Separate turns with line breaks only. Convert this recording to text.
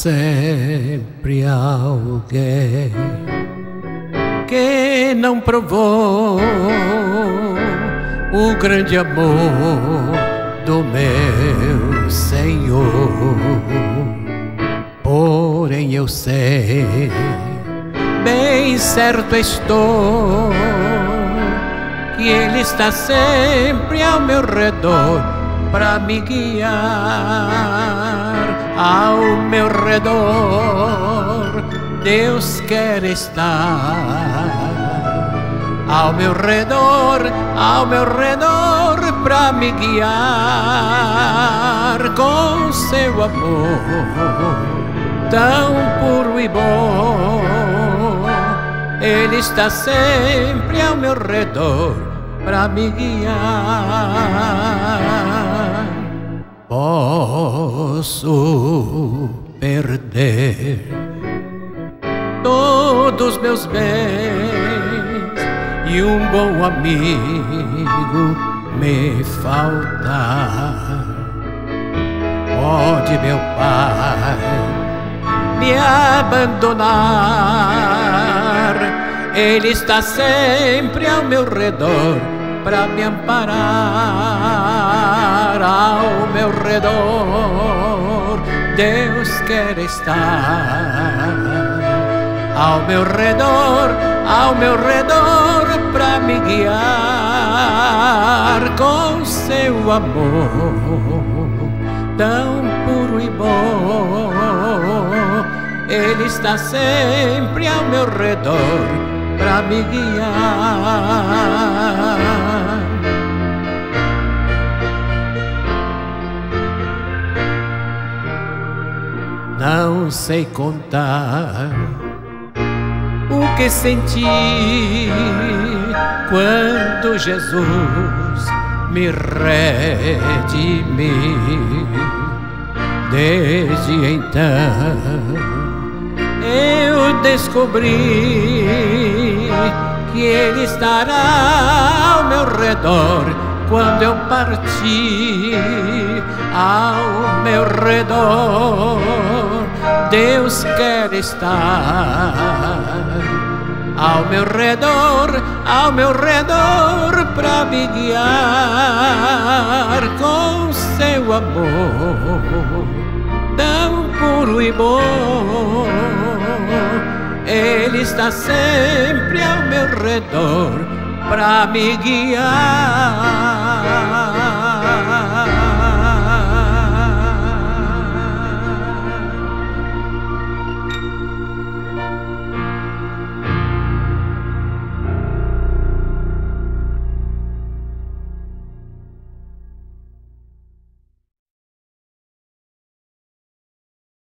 sempre alguém que não provou o grande amor do meu Senhor. Porém eu sei, bem certo estou, que Ele está sempre ao meu redor para me guiar. Ao meu redor Deus quer estar. Ao meu redor para me guiar com seu amor tão puro e bom. Ele está sempre ao meu redor para me guiar. Posso perder todos meus bens e um bom amigo me faltar. Pode, meu Pai, me abandonar. Ele está sempre ao meu redor para me amparar. Ao meu redor Deus quer estar. Ao meu redor para me guiar com seu amor tão puro e bom. Ele está sempre ao meu redor para me guiar. Não sei contar o que senti quando Jesus me redimiu. Desde então eu descobri que Ele estará ao meu redor quando eu partir. Ao meu redor Deus quer estar. Ao meu redor para me guiar com seu amor tão puro e bom. Ele está sempre ao meu redor para me guiar.